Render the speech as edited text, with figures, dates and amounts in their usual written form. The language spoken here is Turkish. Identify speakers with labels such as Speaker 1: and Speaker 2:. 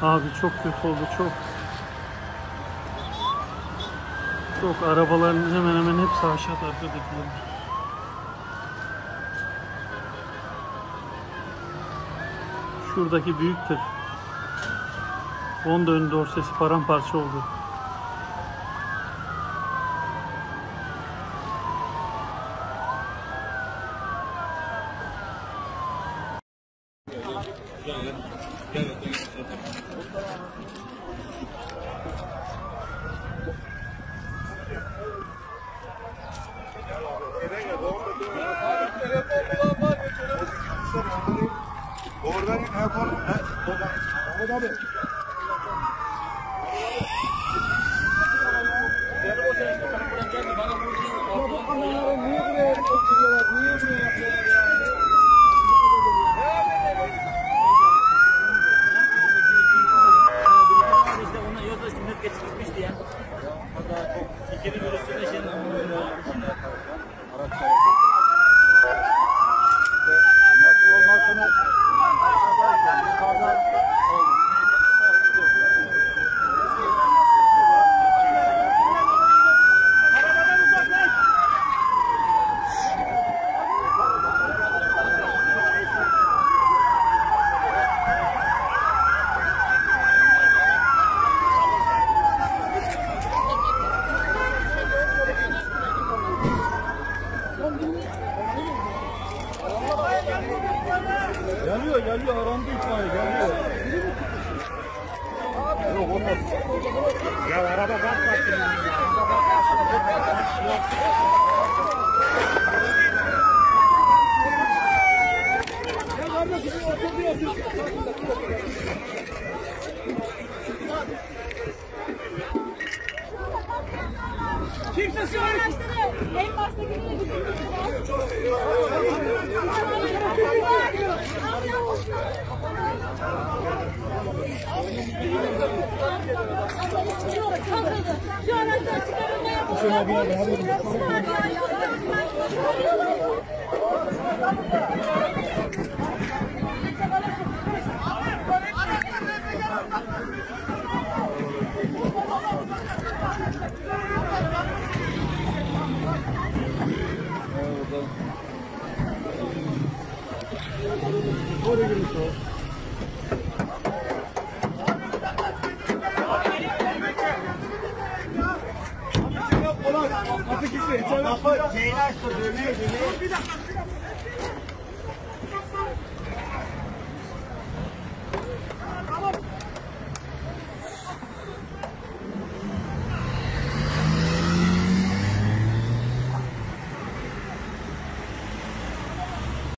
Speaker 1: Abi çok kötü oldu, çok. Çok, arabaların hemen hemen hepsi aşağıda, arkadakiler. Şuradaki büyük tır. Onun da ön dorsesi paramparça oldu.
Speaker 2: Oradan yapalım. Ahmet abi. Niye buraya oturuyorlar? Niye buraya yapıyorlar ya?
Speaker 3: İşte ona yolda sünnet geçirmişti ya. Hatta şekeri görürsün de
Speaker 2: Nasıl olmazsa Yanıyor, arandı itfaiye, yanıyor. Yok, olmaz. Ya araba kalktı.
Speaker 4: Kimse söyle. En başta gidiyor. Şu araçtan çıkarılmaya
Speaker 2: Oraya girmiş o. Kapı kilitli. İçeride. Kapı şeyini açtı. Dönüyor.